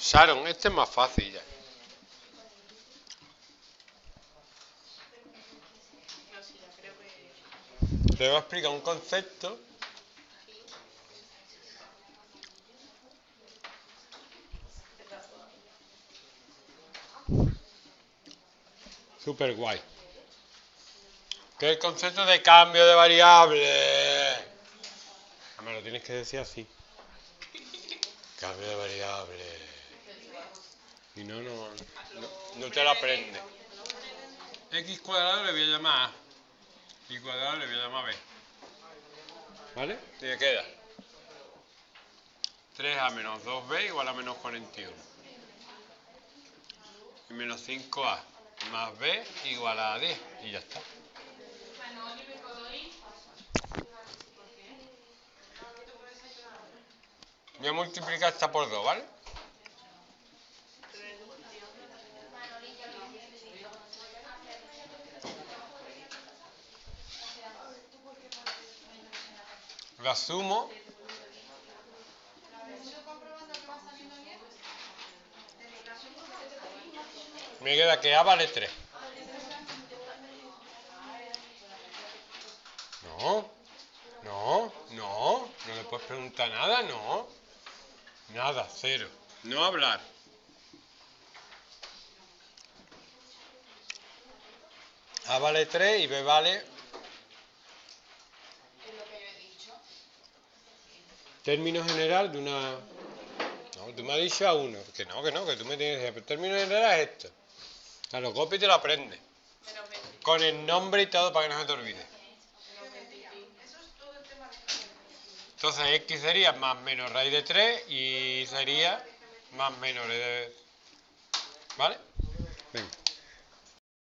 Sharon, este es más fácil ya. Te voy a explicar un concepto. Super guay. Que es el concepto de cambio de variable. Me lo tienes que decir así. Cambio de variable. Y no te lo aprendes. X cuadrado le voy a llamar A. Y cuadrado le voy a llamar B. ¿Vale? Y me queda 3A menos 2B igual a menos 41. Y menos 5A más B igual a 10. Y ya está. Voy a multiplicar esta por 2, ¿vale? La sumo. Me queda que A vale 3. No le puedes preguntar nada, no. Nada, cero. No hablar. A vale 3 y B vale... Término general de una... No, tú me has dicho a 1. Que tú me tienes que decir, el término general es esto. O sea, lo copias y te lo aprendes. Con el nombre y todo para que no se te olvide. Entonces X sería más menos raíz de 3 y sería más menos de... ¿Vale? Venga.